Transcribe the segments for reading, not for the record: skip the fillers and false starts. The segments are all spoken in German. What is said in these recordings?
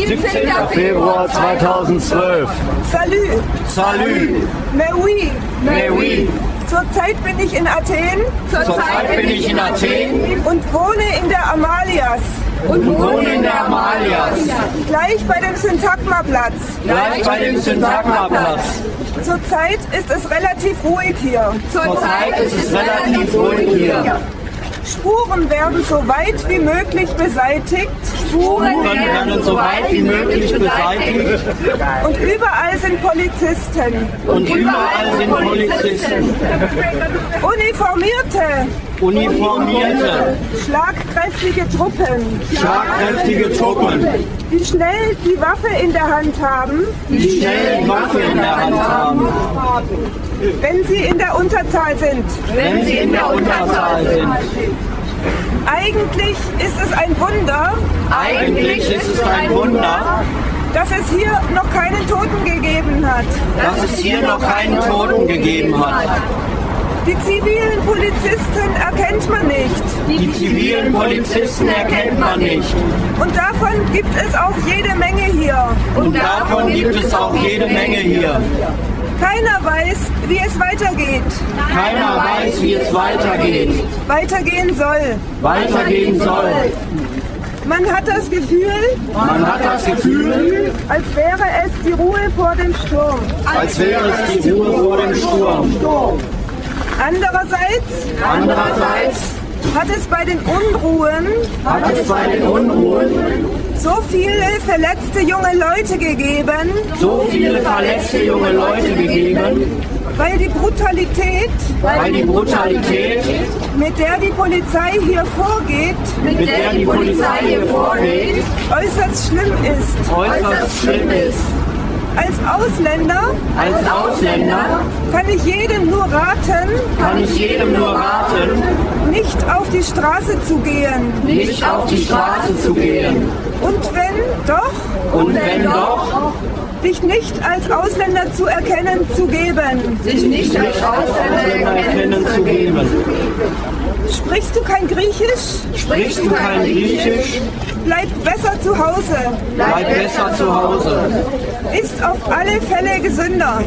17. Februar 2012. Salut. Salut. Mais oui. Mais oui. Zurzeit bin ich in Athen. Zurzeit bin ich in Athen. Und wohne in der Amalias. Und wohne in der Amalias. Gleich bei dem Syntagmaplatz. Gleich bei dem Syntagmaplatz. Zurzeit ist es relativ ruhig hier. Zurzeit ist es relativ ruhig hier. Spuren werden so weit wie möglich beseitigt. Spuren werden so weit wie möglich beseitigt. Und überall sind Polizisten. Und überall sind Polizisten. Uniformierte. Schlagkräftige Truppen. Schlagkräftige Truppen. Die schnell die Waffe in der Hand haben. Die schnell die Waffe in der Hand haben. Wenn sie in der Unterzahl sind. Wenn sie in der Unterzahl sind. Eigentlich ist es ein Wunder. Eigentlich ist es ein Wunder, dass es hier noch keinen Toten gegeben hat. Dass es hier noch keinen Toten gegeben hat. Die zivilen Polizisten erkennt man nicht. Die zivilen Polizisten erkennt man nicht. Und davon gibt es auch jede Menge hier. Und davon gibt es auch jede Menge hier. Keiner weiß, wie es weitergeht. Keiner weiß, wie es weitergeht. Weitergehen soll. Weitergehen soll. Man hat das Gefühl, als wäre es die Ruhe vor dem Sturm. Als wäre es die Ruhe vor dem Sturm. Andererseits hat es bei den Unruhen so viele verletzte junge Leute gegeben, weil die Brutalität, mit der die Polizei hier vorgeht, äußerst schlimm ist. Als Ausländer kann ich jedem nur raten, nicht auf die Straße zu gehen. Und wenn doch, dich nicht als Ausländer zu erkennen zu geben. Sprichst du kein Griechisch? Bleib besser zu Hause. Ist auf alle Fälle gesünder.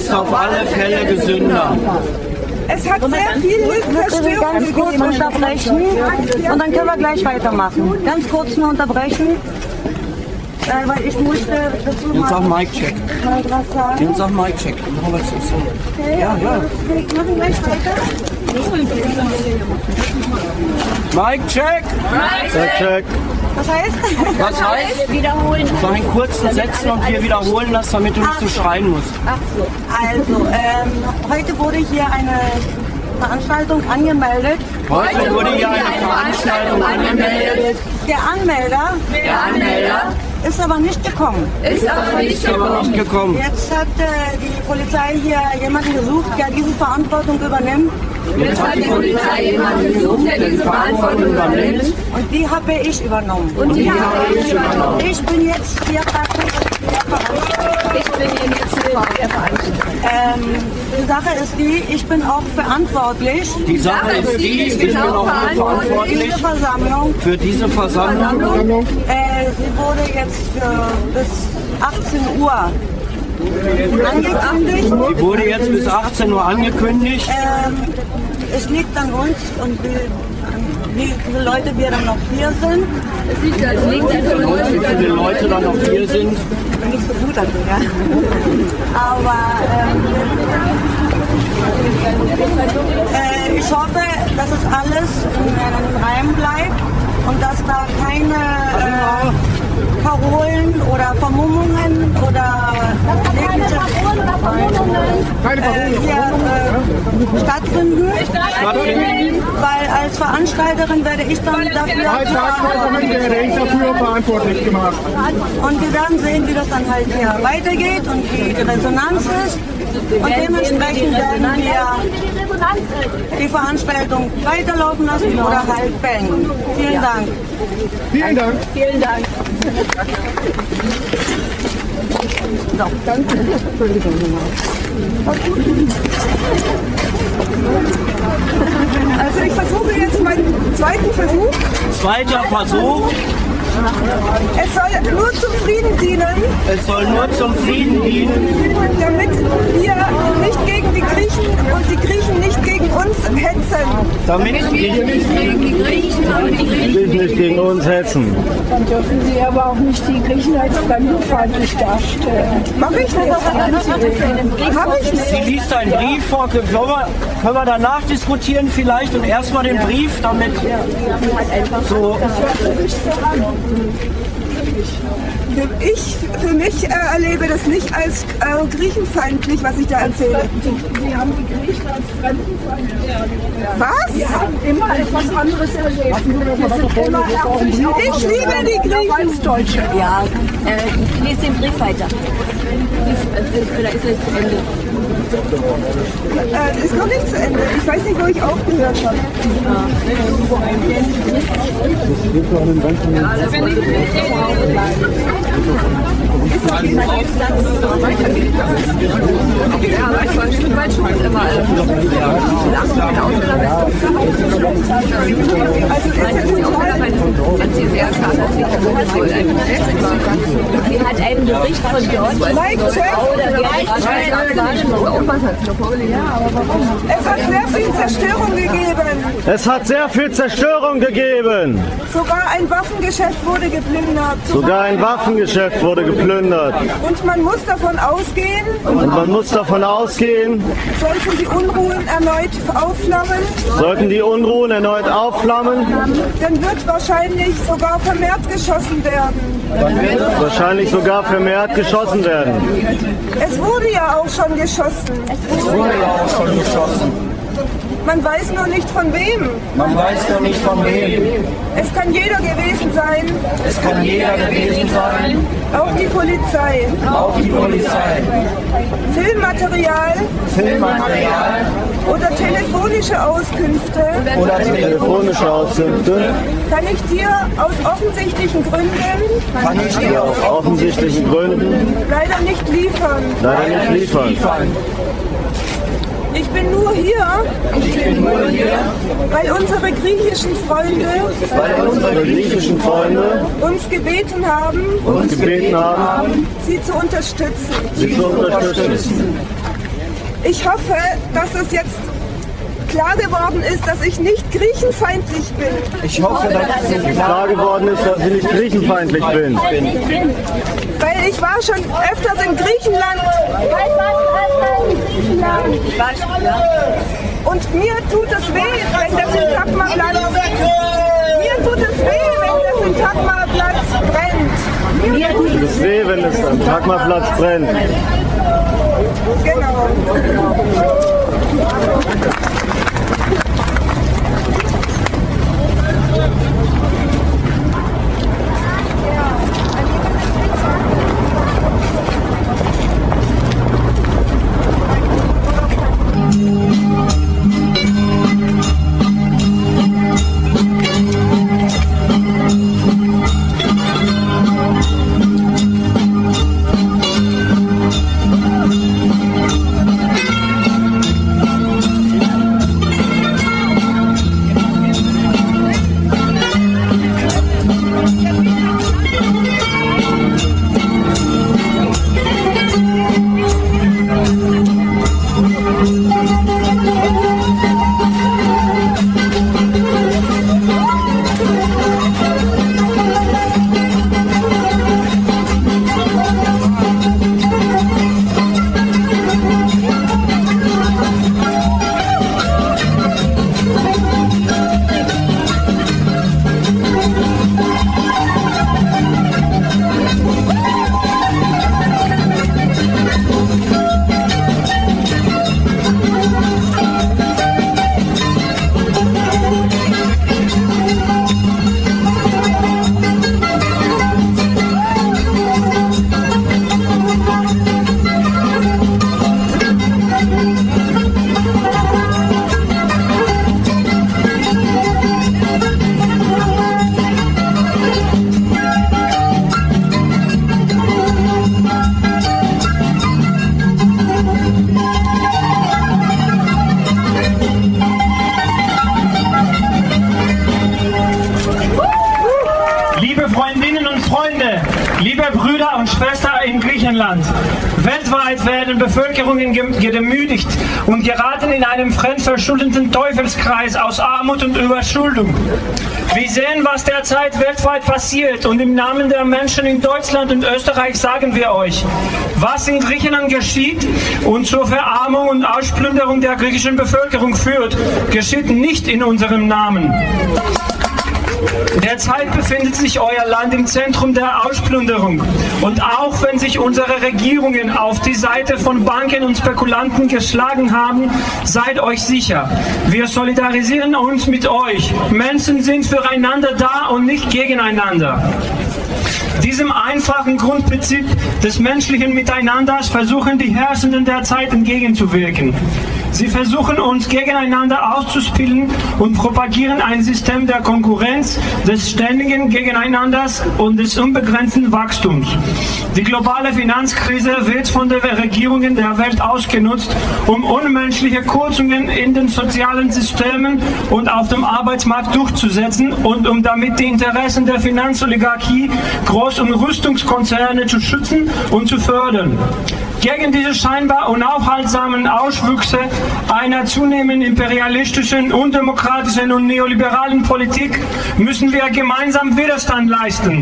Es hat sehr viel Zerstörung ganz kurz unterbrechen und dann können wir gleich weitermachen. Ganz kurz nur unterbrechen, weil ich möchte dazu Jetzt auch Mic-Check. was sagen. Jetzt auch Mic-Check. Okay, ja. Wir machen gleich weiter. Mic-Check. Check. Was heißt? Wiederholen. So einen kurzen Sätzen und wir wiederholen das, damit du nicht so schreien musst. Ach so. Also, heute wurde hier eine Veranstaltung angemeldet. Der Anmelder ist aber nicht gekommen. Ist aber nicht gekommen. Jetzt hat die Polizei hier jemanden gesucht, der diese Verantwortung übernimmt. Und die habe ich übernommen. Ich bin jetzt hier praktisch der Veranstalter. Die Sache ist die, ich bin auch verantwortlich. Für diese Versammlung. Sie wurde jetzt bis 18 Uhr angekündigt. Die wurde jetzt bis 18 Uhr angekündigt. Es liegt an uns und wie viele Leute wir dann noch hier sind. Wie viele Leute dann noch hier sind. Nicht so gut, also, ja. Aber ich hoffe, dass es alles in einem Rahmen bleibt und dass da keine Parolen oder Vermummungen oder hier stattfinden. Weil als Veranstalterin werde ich dann dafür verantwortlich gemacht. Und wir werden sehen, wie das dann halt hier weitergeht und wie die Resonanz ist. Und dementsprechend werden wir die Veranstaltung weiterlaufen lassen oder halt beenden. Vielen Dank. Vielen Dank. Vielen Dank. So, danke. Entschuldigung. Also ich versuche jetzt meinen zweiten Versuch. Zweiter Versuch. Es soll nur zum Frieden dienen. Es soll nur zum Frieden dienen, Damit wir nicht gegen die Griechen und die Griechen nicht gegen uns hetzen. damit wir nicht gegen die Griechen und die Griechen Nicht gegen uns hetzen. Dann dürfen Sie aber auch nicht die Griechen als fremdenfeindlich darstellen. Mach ich nicht. Hab ich nicht. Sie liest einen Brief vor. Können wir danach diskutieren vielleicht und erstmal den Brief, damit so. Ich für mich erlebe das nicht als griechenfeindlich, was ich da erzähle. Sie haben die Griechen als fremdenfeindlich. Was? Sie haben immer etwas anderes erlebt. Wir sind immer Ich liebe die Griechen. als Deutsche. Ja, lest den Brief weiter. Oder ist es zu Ende? Ist noch nicht zu Ende. Ich weiß nicht, wo ich aufgehört habe. Also ist ja total. Sie hat einen Bericht von dort. Mike check. Es hat sehr viel Zerstörung gegeben. Es hat sehr viel Zerstörung gegeben. Sogar ein Waffengeschäft wurde geplündert. Sogar ein Waffengeschäft wurde geplündert. Und man muss davon ausgehen, Und man muss davon ausgehen, sollten die Unruhen erneut aufflammen, sollten die Unruhen erneut aufflammen, dann wird wahrscheinlich sogar vermehrt geschossen werden. wahrscheinlich sogar vermehrt geschossen werden. Es wurde ja auch schon geschossen. Man weiß nur nicht von wem. Man weiß noch nicht von wem. Es kann jeder gewesen sein, Es kann jeder gewesen sein, auch die Polizei. auch die Polizei. Filmmaterial Filmmaterial oder telefonische Auskünfte oder Telefonische Auskünfte kann ich dir aus offensichtlichen Gründen kann ich dir aus offensichtlichen Gründen leider nicht liefern. leider nicht liefern. Ich bin nur hier, weil unsere griechischen Freunde Weil unsere griechischen Freunde uns gebeten haben, uns gebeten haben, sie zu unterstützen. sie zu unterstützen. Ich hoffe, dass es jetzt klar geworden ist, dass ich nicht griechenfeindlich bin. Ich hoffe, dass es Klar geworden ist, dass ich nicht griechenfeindlich bin. Weil ich war schon öfters in Griechenland und mir tut es weh, wenn der Syntagma-Platz brennt. Mir tut es weh, wenn es am Tagma-Platz brennt. Genau. Griechenland. Weltweit werden Bevölkerungen gedemütigt und geraten in einem fremdverschuldeten Teufelskreis aus Armut und Überschuldung. Wir sehen, was derzeit weltweit passiert, und im Namen der Menschen in Deutschland und Österreich sagen wir euch, was in Griechenland geschieht und zur Verarmung und Ausplünderung der griechischen Bevölkerung führt, geschieht nicht in unserem Namen. Derzeit befindet sich euer Land im Zentrum der Ausplünderung. Und auch wenn sich unsere Regierungen auf die Seite von Banken und Spekulanten geschlagen haben, seid euch sicher, wir solidarisieren uns mit euch. Menschen sind füreinander da und nicht gegeneinander. Diesem einfachen Grundprinzip des menschlichen Miteinanders versuchen die Herrschenden derzeit entgegenzuwirken. Sie versuchen uns gegeneinander auszuspielen und propagieren ein System der Konkurrenz, des ständigen Gegeneinanders und des unbegrenzten Wachstums. Die globale Finanzkrise wird von den Regierungen der Welt ausgenutzt, um unmenschliche Kürzungen in den sozialen Systemen und auf dem Arbeitsmarkt durchzusetzen und um damit die Interessen der Finanzoligarchie, Groß- und Rüstungskonzerne zu schützen und zu fördern. Gegen diese scheinbar unaufhaltsamen Auswüchse einer zunehmend imperialistischen, undemokratischen und neoliberalen Politik müssen wir gemeinsam Widerstand leisten.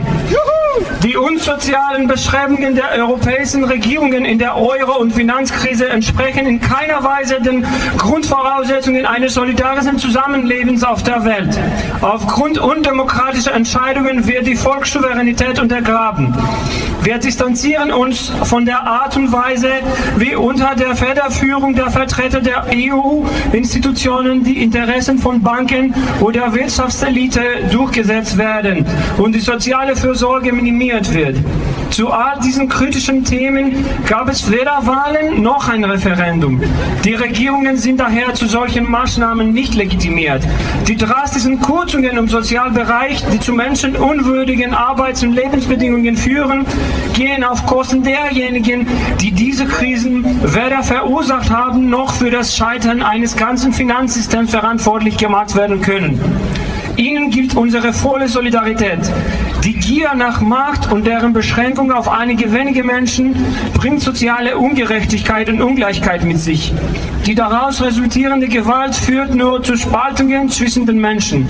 Die unsozialen Bestrebungen der europäischen Regierungen in der Euro- und Finanzkrise entsprechen in keiner Weise den Grundvoraussetzungen eines solidarischen Zusammenlebens auf der Welt. Aufgrund undemokratischer Entscheidungen wird die Volkssouveränität untergraben. Wir distanzieren uns von der Art und Weise, wie unter der Federführung der Vertreter der EU-Institutionen die Interessen von Banken oder Wirtschaftselite durchgesetzt werden und die soziale Fürsorge minimiert wird. Zu all diesen kritischen Themen gab es weder Wahlen noch ein Referendum. Die Regierungen sind daher zu solchen Maßnahmen nicht legitimiert. Die drastischen Kürzungen im Sozialbereich, die zu menschenunwürdigen Arbeits- und Lebensbedingungen führen, gehen auf Kosten derjenigen, die diese Krisen weder verursacht haben, noch für das Scheitern eines ganzen Finanzsystems verantwortlich gemacht werden können. Ihnen gilt unsere volle Solidarität. Die Gier nach Macht und deren Beschränkung auf einige wenige Menschen bringt soziale Ungerechtigkeit und Ungleichheit mit sich. Die daraus resultierende Gewalt führt nur zu Spaltungen zwischen den Menschen.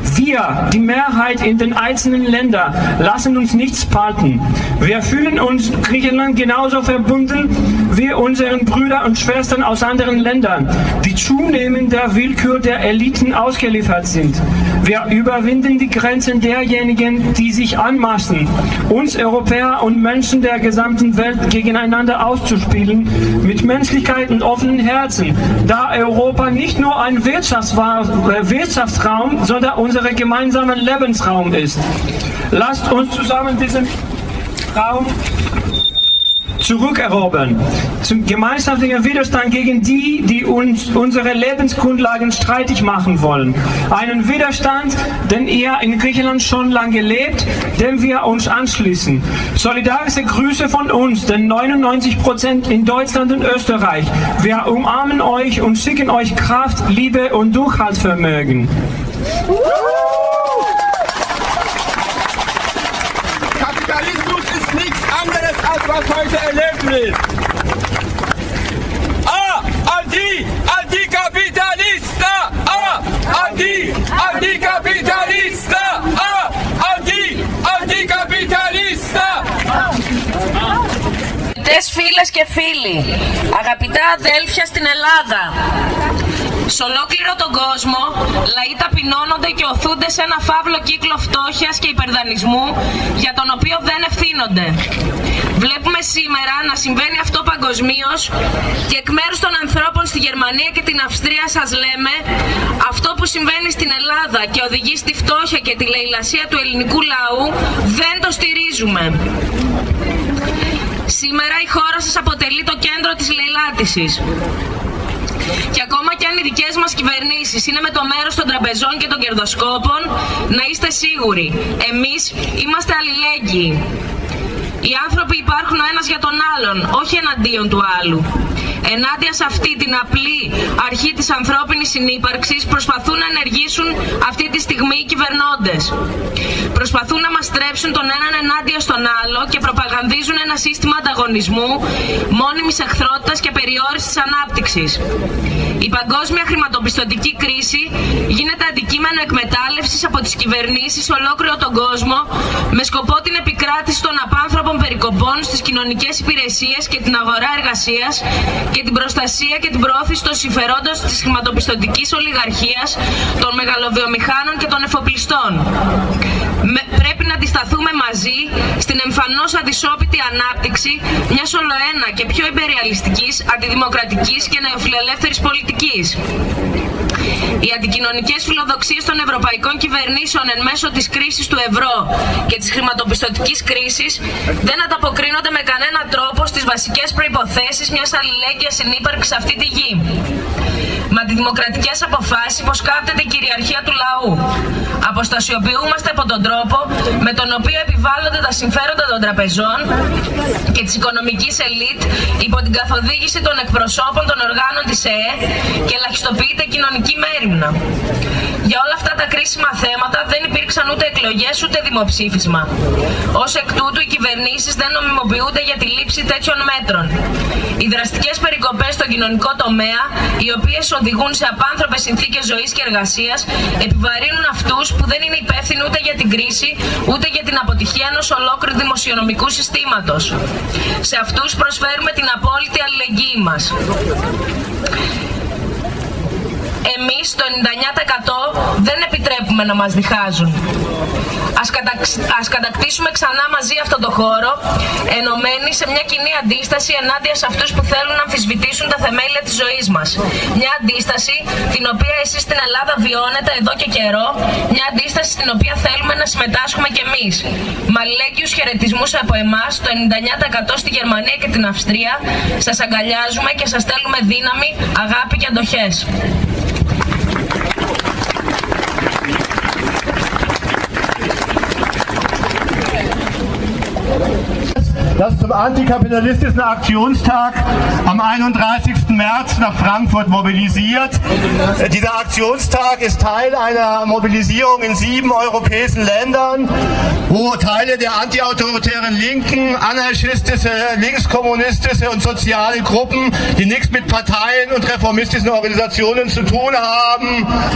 Wir, die Mehrheit in den einzelnen Ländern, lassen uns nicht spalten. Wir fühlen uns Griechenland genauso verbunden wie unseren Brüdern und Schwestern aus anderen Ländern, die zunehmend der Willkür der Eliten ausgeliefert sind. Wir überwinden die Grenzen derjenigen, die sich anmaßen, uns Europäer und Menschen der gesamten Welt gegeneinander auszuspielen, mit Menschlichkeit und offenen Herzen, da Europa nicht nur ein Wirtschaftsraum, sondern unser gemeinsamer Lebensraum ist. Lasst uns zusammen diesen Raum zurückerobern, zum gemeinschaftlichen Widerstand gegen die, die uns unsere Lebensgrundlagen streitig machen wollen. Einen Widerstand, den ihr in Griechenland schon lange lebt, dem wir uns anschließen. Solidarische Grüße von uns, den 99% in Deutschland und Österreich. Wir umarmen euch und schicken euch Kraft, Liebe und Durchhaltsvermögen. Kapitalismus ist nichts anderes, als was heute erlebt wird. Anticapitalista! Anticapitalista! Anticapitalista! Φίλες και φίλοι, αγαπητά αδέλφια στην Ελλάδα, σε ολόκληρο τον κόσμο, λαοί ταπεινώνονται και οθούνται σε ένα φαύλο κύκλο φτώχειας και υπερδανισμού για τον οποίο δεν ευθύνονται. Βλέπουμε σήμερα να συμβαίνει αυτό παγκοσμίως και εκ μέρους των ανθρώπων στη Γερμανία και την Αυστρία σας λέμε, αυτό που συμβαίνει στην Ελλάδα και οδηγεί στη φτώχεια και τη λαιλασία του ελληνικού λαού δεν το στηρίζουμε. Σήμερα η χώρα σας αποτελεί το κέντρο της λαιλάτισης. Και ακόμα και αν οι δικές μας κυβερνήσεις είναι με το μέρος των τραπεζών και των κερδοσκόπων, να είστε σίγουροι, εμείς είμαστε αλληλέγγυοι. Οι άνθρωποι υπάρχουν ο ένας για τον άλλον, όχι εναντίον του άλλου. Ενάντια σε αυτή την απλή αρχή της ανθρώπινης συνύπαρξης προσπαθούν να ενεργήσουν αυτή τη στιγμή οι κυβερνώντες. κυβερνώντες. Προσπαθούν να μας στρέψουν τον έναν ενάντια στον άλλο και προπαγανδίζουν ένα σύστημα ανταγωνισμού, μόνιμης εχθρότητας και περιόριστης ανάπτυξης. Η παγκόσμια χρηματοπιστωτική κρίση γίνεται αντικείμενο εκμετάλλευσης από τις κυβερνήσεις σε ολόκληρο τον κόσμο με σκοπό την επικράτηση των απάνθρωπων περικοπών στις κοινωνικές υπηρεσίες και την αγορά εργασίας και την προστασία και την προώθηση των συμφερόντων της χρηματοπιστωτικής ολιγαρχίας, των μεγαλοβιομηχάνων και των εφοπλιστών. Πρέπει να αντισταθούμε μαζί στην εμφανώς αντισόπιτη ανάπτυξη μιας ολοένα και πιο υπεριαλιστικής, αντιδημοκρατικής και νεοφιλελεύθερης πολιτικής. Οι αντικοινωνικές φιλοδοξίες των ευρωπαϊκών κυβερνήσεων εν μέσω της κρίσης του ευρώ και της χρηματοπιστωτικής κρίσης δεν ανταποκρίνονται με κανέναν τρόπο στις βασικές προϋποθέσεις μιας αλληλέγγυας συνύπαρξης σε αυτή τη γη. Με αντιδημοκρατικές αποφάσεις υποσκάπτεται η κυριαρχία του λαού. Αποστασιοποιούμαστε από τον τρόπο με τον οποίο επιβάλλονται τα συμφέροντα των τραπεζών και της οικονομικής ελίτ υπό την καθοδήγηση των εκπροσώπων των οργάνων της ΕΕ και ελαχιστοποιείται κοινωνική μέριμνα. Για όλα αυτά τα κρίσιμα θέματα δεν υπήρξαν ούτε εκλογές ούτε δημοψήφισμα. Ως εκ τούτου οι κυβερνήσεις δεν νομιμοποιούνται για τη λήψη τέτοιων μέτρων. Οι δραστικές περικοπές στον κοινωνικό τομέα, οι οποίες οδηγούν σε απάνθρωπες συνθήκες ζωής και εργασίας, επιβαρύνουν αυτούς που δεν είναι υπεύθυνοι ούτε για την κρίση, ούτε για την αποτυχία ενός ολόκληρου δημοσιονομικού συστήματος. Σε αυτούς προσφέρουμε την απόλυτη αλληλεγγύη μας. Εμείς το 99% δεν επιτρέπουμε να μας διχάζουν. Ας κατακτήσουμε ξανά μαζί αυτό το χώρο, ενωμένοι σε μια κοινή αντίσταση ενάντια σε αυτούς που θέλουν να αμφισβητήσουν τα θεμέλια της ζωής μας. Μια αντίσταση την οποία εσείς στην Ελλάδα βιώνετε εδώ και καιρό, μια αντίσταση στην οποία θέλουμε να συμμετάσχουμε κι εμείς. Με αλληλέγγυους χαιρετισμούς από εμάς, το 99% στη Γερμανία και την Αυστρία, σας αγκαλιάζουμε και σας στέλνουμε δύναμη, αγάπη και αντοχές. Das zum antikapitalistischen Aktionstag am 31. März nach Frankfurt mobilisiert. Dieser Aktionstag ist Teil einer Mobilisierung in 7 europäischen Ländern, wo Teile der antiautoritären Linken, anarchistische, linkskommunistische und soziale Gruppen, die nichts mit Parteien und reformistischen Organisationen zu tun haben,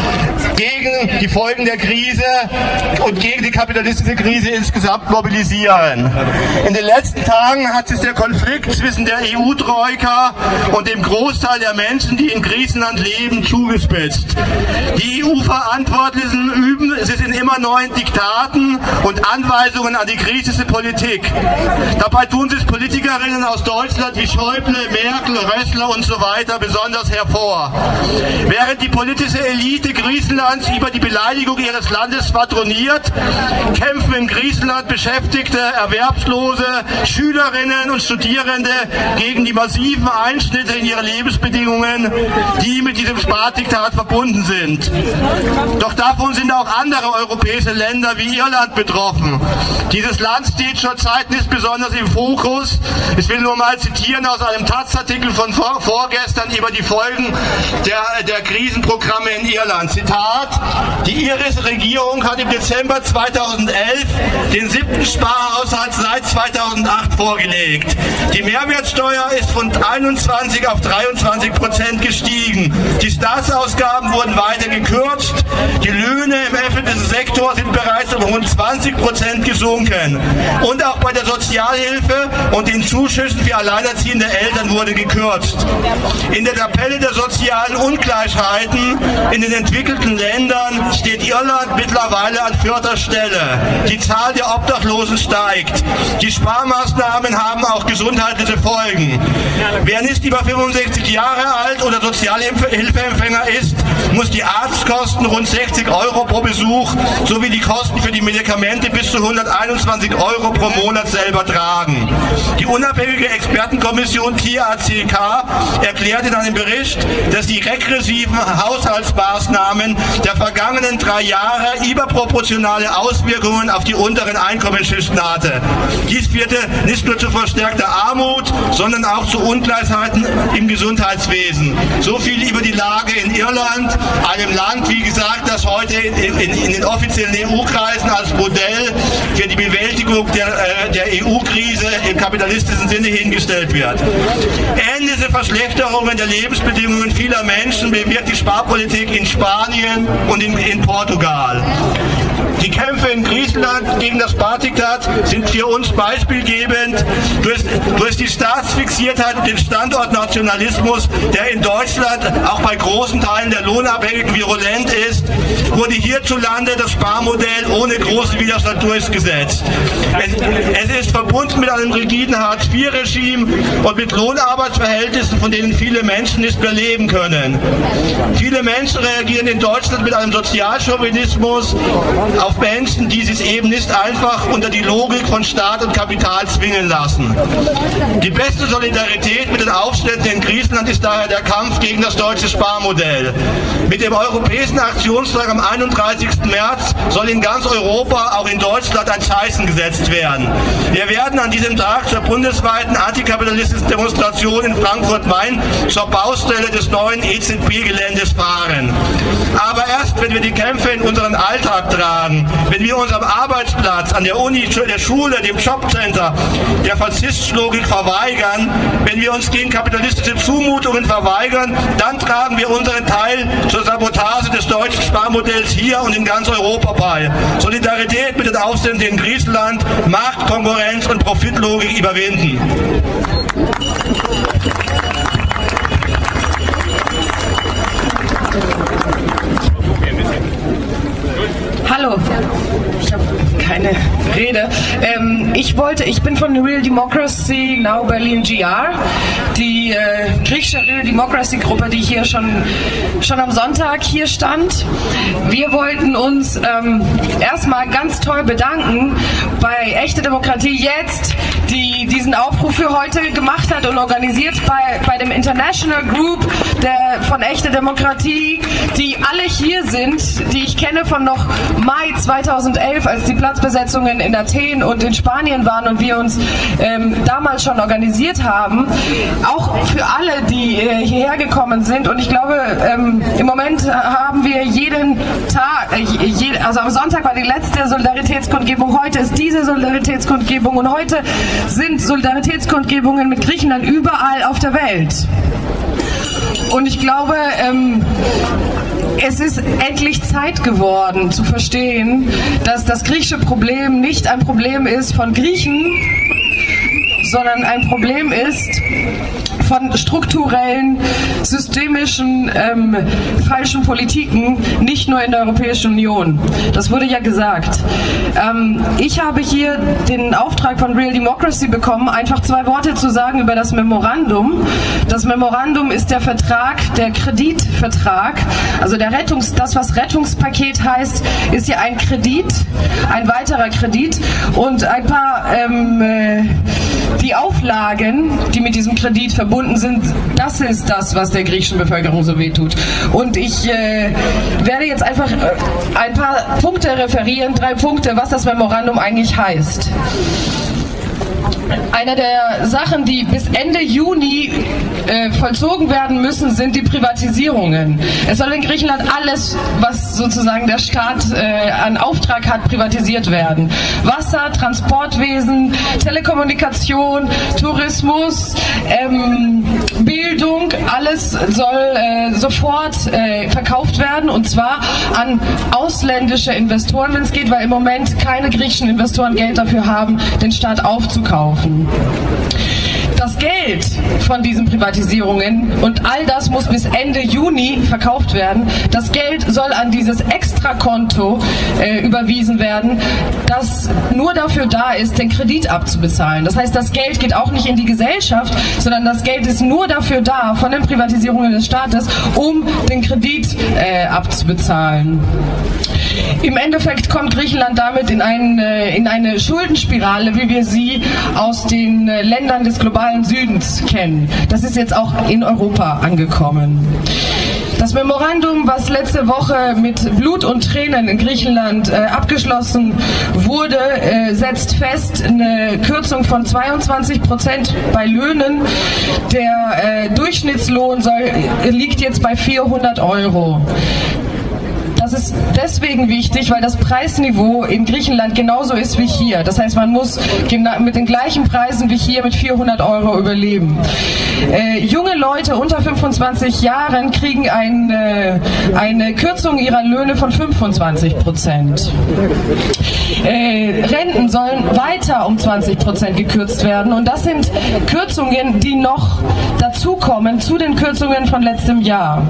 gegen die Folgen der Krise und gegen die kapitalistische Krise insgesamt mobilisieren. In den letzten Tagen hat sich der Konflikt zwischen der EU-Troika und dem Großteil der Menschen, die in Griechenland leben, zugespitzt. Die EU-Verantwortlichen üben es in immer neuen Diktaten und Anweisungen an die griechische Politik. Dabei tun sich Politikerinnen aus Deutschland wie Schäuble, Merkel, Rössler und so weiter besonders hervor. Während die politische Elite Griechenlands über die Beleidigung ihres Landes schwadroniert, kämpfen in Griechenland Beschäftigte, Erwerbslose, Schülerinnen und Studierende gegen die massiven Einschnitte in ihre Lebensbedingungen, die mit diesem Spardiktat verbunden sind. Doch davon sind auch andere europäische Länder wie Irland betroffen. Dieses Land steht zurzeit nicht besonders im Fokus. Ich will nur mal zitieren aus einem Taz-Artikel von vorgestern über die Folgen der Krisenprogramme in Irland. Zitat: Die irische Regierung hat im Dezember 2011 den 7. Sparhaushalt seit 2008 vorgelegt. Die Mehrwertsteuer ist von 21 auf 23% gestiegen. Die Staatsausgaben wurden weiter gekürzt. Die Löhne im öffentlichen Sektor sind bereits um rund 20% gesunken. Und auch bei der Sozialhilfe und den Zuschüssen für alleinerziehende Eltern wurde gekürzt. In der Tabelle der sozialen Ungleichheiten in den entwickelten Ländern steht Irland mittlerweile an 4. Stelle. Die Zahl der Obdachlosen steigt. Die Sparmaßnahmen haben auch gesundheitliche Folgen. Wer nicht über 65 Jahre alt oder Sozialhilfeempfänger ist, muss die Arztkosten rund 60 € pro Besuch sowie die Kosten für die Medikamente bis zu 121 € pro Monat selber tragen. Die unabhängige Expertenkommission TACK erklärt in einem Bericht, dass die regressiven Haushaltsmaßnahmen der vergangenen 3 Jahre überproportionale Auswirkungen auf die unteren Einkommensschichten hatte. Dies führte nicht nur zu verstärkter Armut, sondern auch zu Ungleichheiten im Gesundheitswesen. So viel über die Lage in Irland, einem Land, wie gesagt, das heute in den offiziellen EU-Kreisen als Modell für die Bewältigung der EU-Krise im kapitalistischen Sinne hingestellt wird. Ähnliche Verschlechterungen der Lebensbedingungen vieler Menschen bewirkt die Sparpolitik in Spanien und in Portugal. Die Kämpfe in Griechenland gegen das Spardiktat sind für uns beispielgebend. Durch die Staatsfixiertheit und den Standortnationalismus, der in Deutschland auch bei großen Teilen der Lohnabhängigen virulent ist, wurde hierzulande das Sparmodell ohne großen Widerstand durchgesetzt. Es ist verbunden mit einem rigiden Hartz-IV-Regime und mit Lohnarbeitsverhältnissen, von denen viele Menschen nicht mehr leben können. Viele Menschen reagieren in Deutschland mit einem Sozialchauvinismus auf Menschen, die sich eben nicht einfach unter die Logik von Staat und Kapital zwingen lassen. Die beste Solidarität mit den Aufständen in Griechenland ist daher der Kampf gegen das deutsche Sparmodell. Mit dem Europäischen Aktionstag am 31. März soll in ganz Europa, auch in Deutschland, ein Zeichen gesetzt werden. Wir werden an diesem Tag zur bundesweiten antikapitalistischen Demonstration in Frankfurt-Main zur Baustelle des neuen EZB-Geländes fahren. Aber erst, wenn wir die Kämpfe in unseren Alltag tragen, wenn wir uns am Arbeitsplatz, an der Uni, der Schule, dem Jobcenter, der Verzichtslogik verweigern, wenn wir uns gegen kapitalistische Zumutungen verweigern, dann tragen wir unseren Teil zur Sabotage des deutschen Sparmodells hier und in ganz Europa bei. Solidarität mit den Aufständen in Griechenland, Markt, Konkurrenz und Profitlogik überwinden. Hallo, ich habe keine Rede. Ich bin von Real Democracy Now Berlin GR, die griechische Real Democracy Gruppe, die hier schon am Sonntag hier stand. Wir wollten uns erstmal ganz toll bedanken bei Echte Demokratie jetzt, die diesen Aufruf für heute gemacht hat und organisiert bei dem International Group von Echte Demokratie, die alle hier sind, die ich kenne von noch Mai 2011, als die Platzbesetzungen in Athen und in Spanien waren und wir uns damals schon organisiert haben. Auch für alle, die hierher gekommen sind. Und ich glaube, im Moment haben wir jeden Tag, also am Sonntag war die letzte Solidaritätskundgebung, heute ist diese Solidaritätskundgebung und heute sind Solidaritätskundgebungen mit Griechenland überall auf der Welt. Und ich glaube, es ist endlich Zeit geworden zu verstehen, dass das griechische Problem nicht ein Problem ist von Griechen, sondern ein Problem ist von strukturellen, systemischen, falschen Politiken, nicht nur in der Europäischen Union. Das wurde ja gesagt. Ich habe hier den Auftrag von Real Democracy bekommen, einfach 2 Worte zu sagen über das Memorandum. Das Memorandum ist der Vertrag, der Kreditvertrag, also das, was Rettungspaket heißt, ist ja ein Kredit, ein weiterer Kredit und ein paar die Auflagen, die mit diesem Kredit verbunden sind, das ist das, was der griechischen Bevölkerung so wehtut. Und ich werde jetzt einfach ein paar Punkte referieren, 3 Punkte, was das Memorandum eigentlich heißt. Eine der Sachen, die bis Ende Juni vollzogen werden müssen, sind die Privatisierungen. Es soll in Griechenland alles, was sozusagen der Staat an Auftrag hat, privatisiert werden. Wasser, Transportwesen, Telekommunikation, Tourismus, Bildung, alles soll sofort verkauft werden, und zwar an ausländische Investoren, wenn es geht, weil im Moment keine griechischen Investoren Geld dafür haben, den Staat aufzukaufen. Das Geld von diesen Privatisierungen, und all das muss bis Ende Juni verkauft werden, das Geld soll an dieses Extrakonto überwiesen werden, das nur dafür da ist, den Kredit abzubezahlen. Das heißt, das Geld geht auch nicht in die Gesellschaft, sondern das Geld ist nur dafür da, von den Privatisierungen des Staates, um den Kredit abzubezahlen. Im Endeffekt kommt Griechenland damit in eine Schuldenspirale, wie wir sie aus den Ländern des globalen Südens kennen. Das ist jetzt auch in Europa angekommen. Das Memorandum, was letzte Woche mit Blut und Tränen in Griechenland abgeschlossen wurde, setzt fest eine Kürzung von 22% bei Löhnen. Der Durchschnittslohn liegt jetzt bei 400 €. Das ist deswegen wichtig, weil das Preisniveau in Griechenland genauso ist wie hier. Das heißt, man muss mit den gleichen Preisen wie hier mit 400 € überleben. Junge Leute unter 25 Jahren kriegen eine Kürzung ihrer Löhne von 25%. Renten sollen weiter um 20% gekürzt werden. Und das sind Kürzungen, die noch dazukommen zu den Kürzungen von letztem Jahr.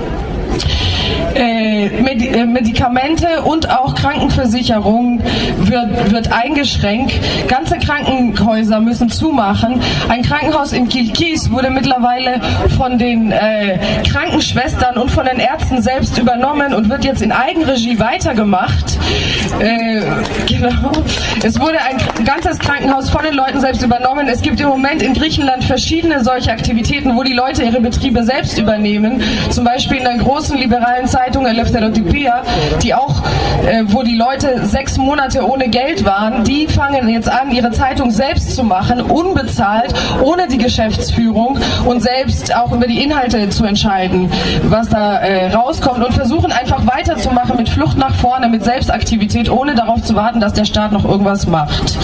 Medikamente und auch Krankenversicherung wird eingeschränkt. Ganze Krankenhäuser müssen zumachen. Ein Krankenhaus in Kilkis wurde mittlerweile von den Krankenschwestern und von den Ärzten selbst übernommen und wird jetzt in Eigenregie weitergemacht. Genau. Es wurde ein ganzes Krankenhaus von den Leuten selbst übernommen. Es gibt im Moment in Griechenland verschiedene solche Aktivitäten, wo die Leute ihre Betriebe selbst übernehmen. Zum Beispiel in der großen liberalen Zeitung Eleftherotypia, wo die Leute 6 Monate ohne Geld waren, die fangen jetzt an, ihre Zeitung selbst zu machen, unbezahlt, ohne die Geschäftsführung und selbst auch über die Inhalte zu entscheiden, was da rauskommt und versuchen einfach weiterzumachen mit Flucht nach vorne, mit Selbstaktivität, ohne darauf zu warten, dass der Staat noch irgendwas macht.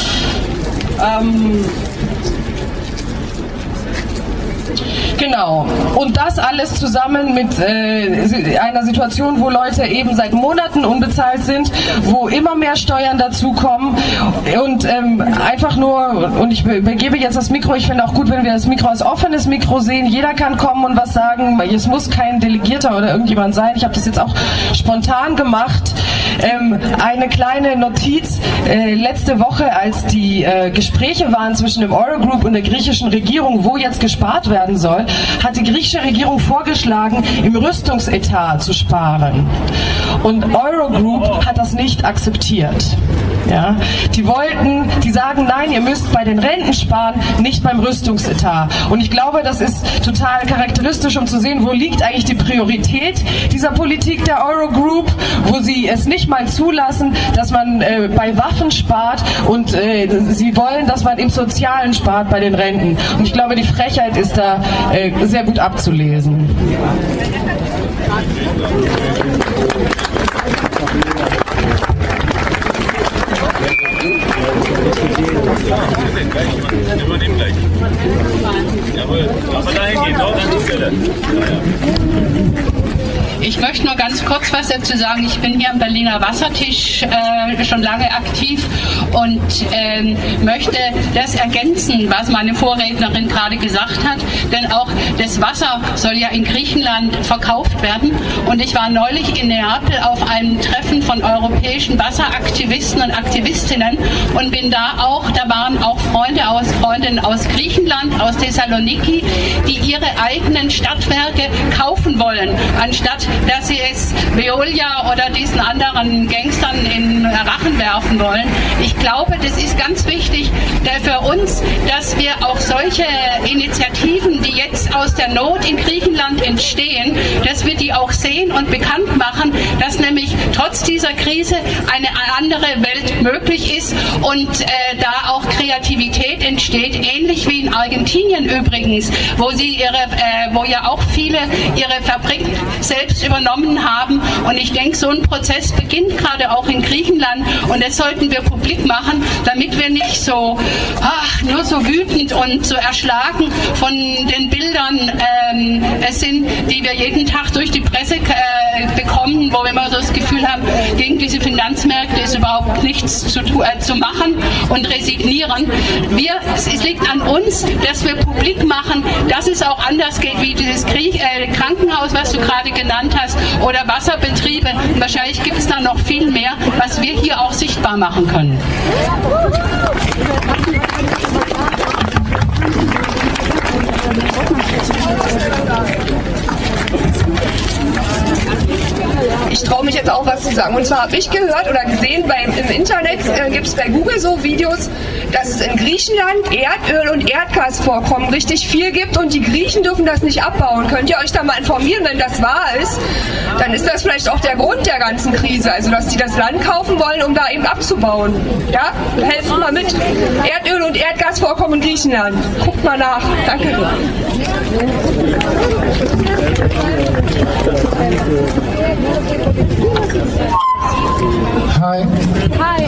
Genau. Und das alles zusammen mit einer Situation, wo Leute eben seit Monaten unbezahlt sind, wo immer mehr Steuern dazukommen und einfach nur, und ich übergebe jetzt das Mikro, ich finde auch gut, wenn wir das Mikro als offenes Mikro sehen, jeder kann kommen und was sagen, es muss kein Delegierter oder irgendjemand sein, ich habe das jetzt auch spontan gemacht. Eine kleine Notiz, letzte Woche, als die Gespräche waren zwischen dem Eurogroup und der griechischen Regierung, wo jetzt gespart werden soll, hat die griechische Regierung vorgeschlagen, im Rüstungsetat zu sparen. Und Eurogroup hat das nicht akzeptiert. Ja? Die sagen, nein, ihr müsst bei den Renten sparen, nicht beim Rüstungsetat. Und ich glaube, das ist total charakteristisch, um zu sehen, wo liegt eigentlich die Priorität dieser Politik der Eurogroup, wo sie es nicht mal zulassen, dass man bei Waffen spart und sie wollen, dass man im Sozialen spart bei den Renten. Und ich glaube, die Frechheit ist da sehr gut abzulesen. Übernehmen gleich. Jawohl, aber dahin geht auch an die Stelle. Ich möchte nur ganz kurz was dazu sagen. Ich bin hier am Berliner Wassertisch schon lange aktiv und möchte das ergänzen, was meine Vorrednerin gerade gesagt hat. Denn auch das Wasser soll ja in Griechenland verkauft werden. Und ich war neulich in Neapel auf einem Treffen von europäischen Wasseraktivisten und Aktivistinnen und bin da waren auch Freundinnen aus Griechenland, aus Thessaloniki, die ihre eigenen Stadtwerke kaufen wollen, anstatt dass sie es Veolia oder diesen anderen Gangstern in Rachen werfen wollen. Ich glaube, das ist ganz wichtig für uns, dass wir auch solche Initiativen, die jetzt aus der Not in Griechenland entstehen, dass wir die auch sehen und bekannt machen, dass nämlich trotz dieser Krise eine andere Welt möglich ist und da auch Kreativität entsteht, ähnlich wie in Argentinien übrigens, wo ja auch viele ihre Fabrik selbst übernommen haben. Und ich denke, so ein Prozess beginnt gerade auch in Griechenland und das sollten wir publik machen, damit wir nicht so nur so wütend und so erschlagen von den Bildern sind, die wir jeden Tag durch die Presse bekommen, wo wir immer so das Gefühl haben, gegen diese Finanzmärkte ist überhaupt nichts zu machen und resignieren. Es liegt an uns, dass wir publik machen, dass es auch anders geht, wie dieses Krankenhaus, was du gerade genannt hast, oder Wasserbetriebe. Und wahrscheinlich gibt es da noch viel mehr, was wir hier auch sichtbar machen können. ich traue mich jetzt auch was zu sagen. Und zwar habe ich gehört oder gesehen, im Internet gibt es bei Google so Videos, dass es in Griechenland Erdöl und Erdgasvorkommen richtig viel gibt und die Griechen dürfen das nicht abbauen. Könnt ihr euch da mal informieren, wenn das wahr ist? Dann ist das vielleicht auch der Grund der ganzen Krise, also dass die das Land kaufen wollen, um da eben abzubauen. Ja, helfen mal mit. Erdöl und Erdgasvorkommen in Griechenland. Guckt mal nach. Danke. Hi. Hi.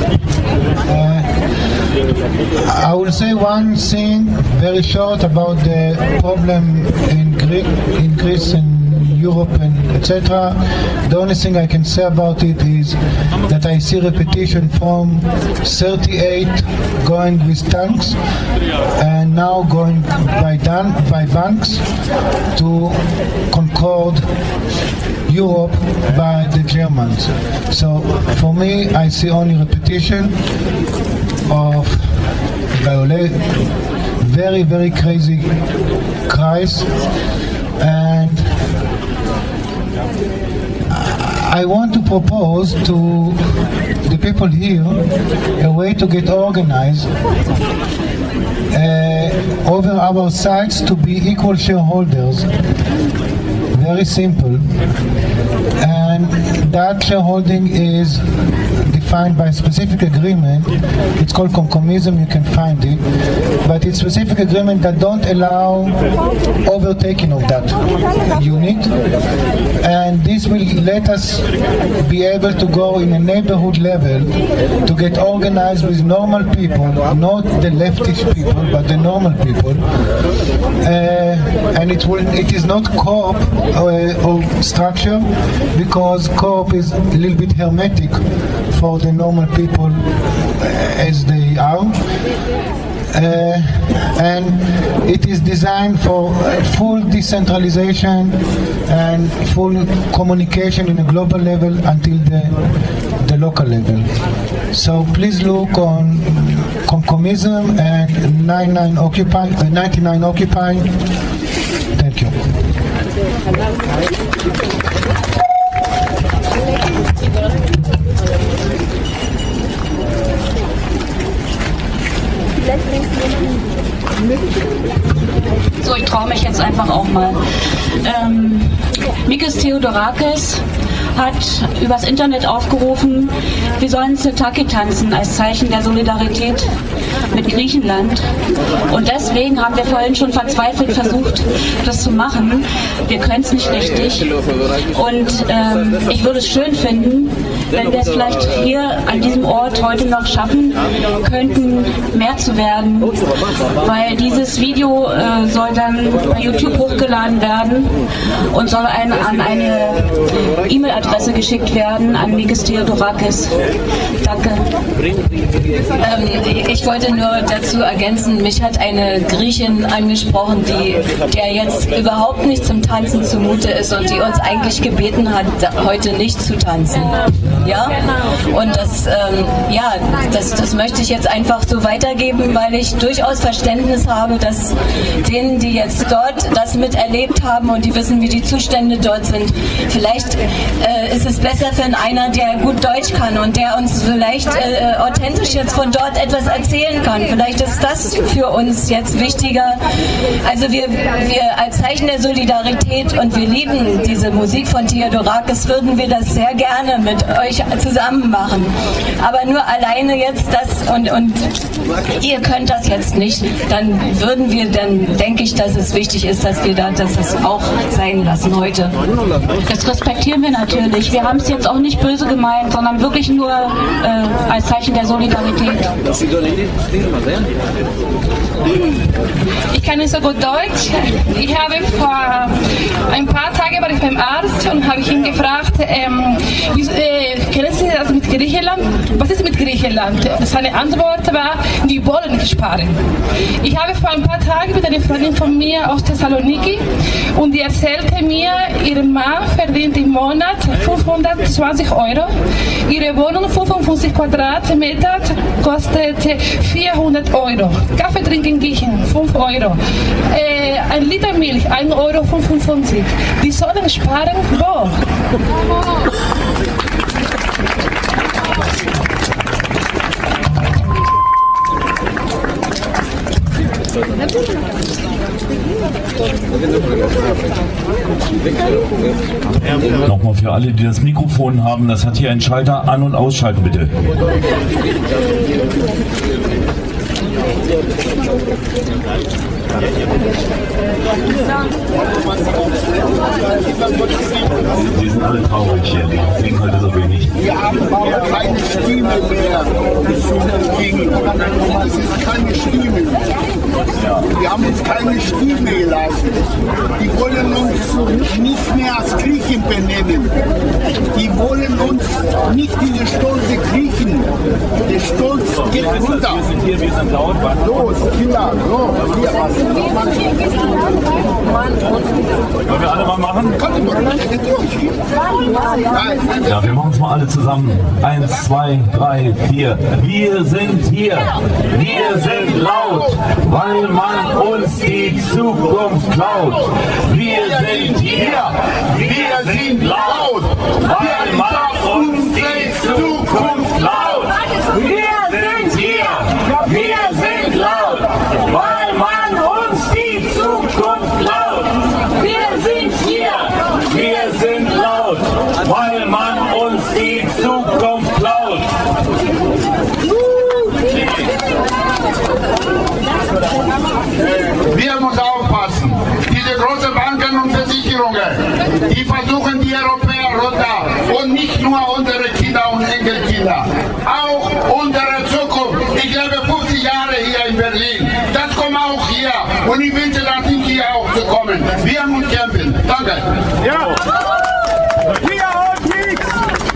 I will say one thing very short about the problem in Greece and Europe and etc. The only thing I can say about it is that I see repetition from 38 going with tanks and now going by banks to concord Europe by the Germans. So for me, I see only repetition of very, very crazy cries, and I want to propose to the people here a way to get organized over our sites to be equal shareholders. Very simple, and that shareholding is defined by a specific agreement. It's called concomism, you can find it, but it's specific agreement that don't allow overtaking of that unit, and this will let us be able to go in a neighborhood level to get organized with normal people, not the leftish people, but the normal people, and it is not co-op or structure, because co-op is a little bit hermetic for the normal people as they are, and it is designed for full decentralization and full communication in a global level until the local level. So please look on Concomism and 99 Occupy. Thank you. So, ich traue mich jetzt einfach auch mal. Mikis Theodorakis hat übers Internet aufgerufen, wir sollen Tsitaki tanzen als Zeichen der Solidarität mit Griechenland. Und deswegen haben wir vorhin schon verzweifelt versucht, das zu machen. Wir können es nicht richtig. Und ich würde es schön finden, wenn wir es vielleicht hier an diesem Ort heute noch schaffen könnten, mehr zu werden. Weil dieses Video soll dann bei YouTube hochgeladen werden und soll an eine E-Mail-Adresse geschickt werden an Mikis Theodorakis. Danke. Ich wollte nur dazu ergänzen, mich hat eine Griechin angesprochen, der jetzt überhaupt nicht zum Tanzen zumute ist und die uns eigentlich gebeten hat, heute nicht zu tanzen. Ja? Und das möchte ich jetzt einfach so weitergeben, weil ich durchaus Verständnis habe, dass denen, die jetzt dort das miterlebt haben und die wissen, wie die Zustände dort sind, vielleicht ist es besser für einer, der gut Deutsch kann und der uns vielleicht authentisch jetzt von dort etwas erzählen kann. Vielleicht ist das für uns jetzt wichtiger. Also wir als Zeichen der Solidarität, und wir lieben diese Musik von Theodorakis, würden wir das sehr gerne mit euch zusammen machen. Aber nur alleine jetzt das und ihr könnt das jetzt nicht, dann denke ich, dass es wichtig ist, dass wir das auch sein lassen heute. Das respektieren wir natürlich. Wir haben es jetzt auch nicht böse gemeint, sondern wirklich nur als Zeichen der Solidarität. Ich kann nicht so gut Deutsch. Ich habe vor ein paar Tagen war ich beim Arzt und habe ich ihn gefragt, kennen Sie das mit Griechenland? Was ist mit Griechenland? Seine Antwort war, die wollen nicht sparen. Ich habe vor ein paar Tagen mit einer Freundin von mir aus Thessaloniki und die erzählte mir, ihr Mann verdient im Monat 520 €. Ihre Wohnung 55 Quadratmeter kostet 400 €. Kaffee trinken gehen 5 €. Ein Liter Milch 1,55 €. Die sollen sparen wo? alle, die das Mikrofon haben, das hat hier einen Schalter, an- und ausschalten bitte. Sie sind alle traurig hier, deswegen heute so wenig. Wir haben aber keine Stimme mehr. Es ist keine Stimme mehr. Wir haben uns keine Stimme gelassen. Die wollen uns nicht mehr als Griechen benennen. Die wollen uns nicht diese stolze Griechen. Der Stolz geht runter. Wir sind hier, wir sind laut. Los, Kinder, los. Wollen wir alle mal machen? Ja, wir machen es mal alle zusammen. 1, 2, 3, 4. Wir sind hier. Wir sind laut, weil man uns die Zukunft klaut. Wir sind hier. Wir sind laut, weil man uns die Zukunft klaut. Wir sind hier. Wir sind laut, weil man uns die Zukunft klaut. Wir sind hier. Wir sind laut, weil man uns die Zukunft klaut. Wir müssen aufpassen. Diese großen Banken und Versicherungen, die versuchen die Europäer runter. Und nicht nur unsere Kinder und Enkelkinder. Auch unsere Zukunft. Ich lebe 50 Jahre hier in Berlin. Das kommt auch hier. Und ich wünsche, dass ich hier auch zu kommen. Wir müssen kämpfen. Danke. Ja. Wir und nichts.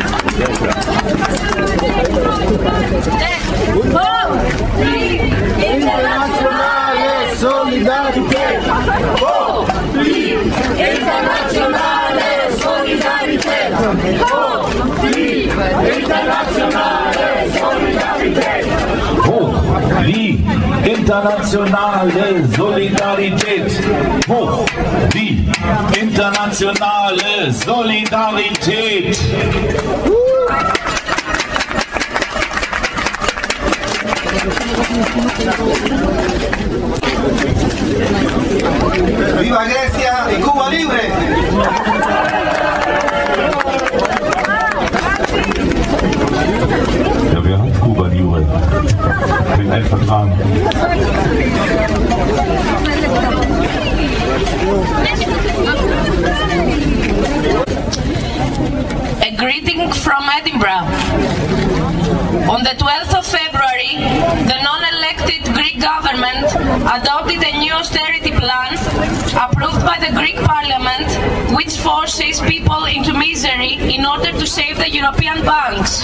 Internationale Solidarität! Wo blieb internationale Solidarität? Wo blieb internationale Solidarität? Hoch die internationale Solidarität. Hoch die internationale Solidarität. ¡Viva Grecia y Cuba libre! Ja, wer hat Kuba libre? Wegen einem Vertrag. A greeting from Edinburgh. On the 12th of February, the non-elected Greek government adopted a new austerity plan approved by the Greek Parliament, which forces people into misery in order to save the European banks.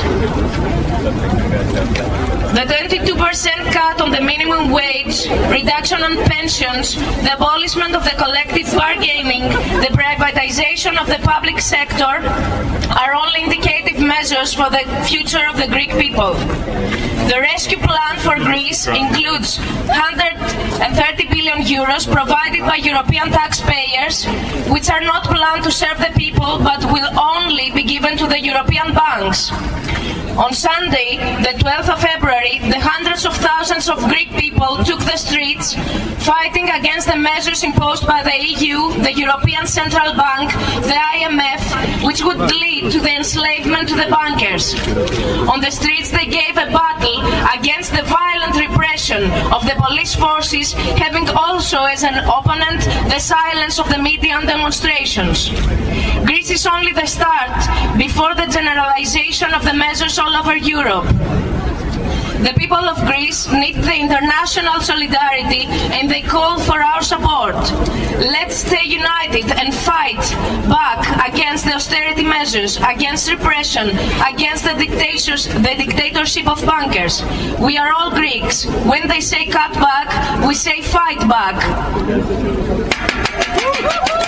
The 22% cut on the minimum wage, reduction on pensions, the abolishment of the collective bargaining, the privatization of the public sector are only indicative measures for the future of the Greek people. The rescue plan for Greece includes 130 billion euros provided by European taxpayers, which are not planned to serve the people but will only be given to the European banks. On Sunday, the 12th of February, the hundreds of thousands of Greek people took the streets fighting against the measures imposed by the EU, the European Central Bank, the IMF, which would lead to the enslavement to the bankers. On the streets, they gave a battle against the violent repression of the police forces, having also as an opponent the silence of the media and demonstrations. Greece is only the start before the generalization of the measures all over Europe. The people of Greece need the international solidarity and they call for our support. Let's stay united and fight back against the austerity measures, against repression, against the dictatorship of bankers. We are all Greeks. When they say cut back, we say fight back.